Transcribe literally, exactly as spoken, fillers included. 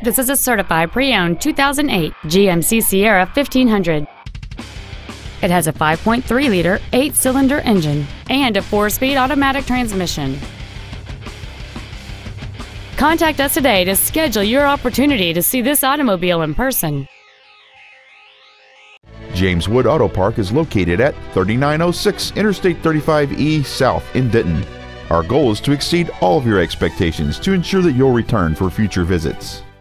This is a certified pre-owned two thousand eight G M C Sierra fifteen hundred. It has a five point three liter eight-cylinder engine and a four-speed automatic transmission. Contact us today to schedule your opportunity to see this automobile in person. James Wood Auto Park is located at thirty-nine oh six Interstate thirty-five E South in Denton. Our goal is to exceed all of your expectations to ensure that you'll return for future visits.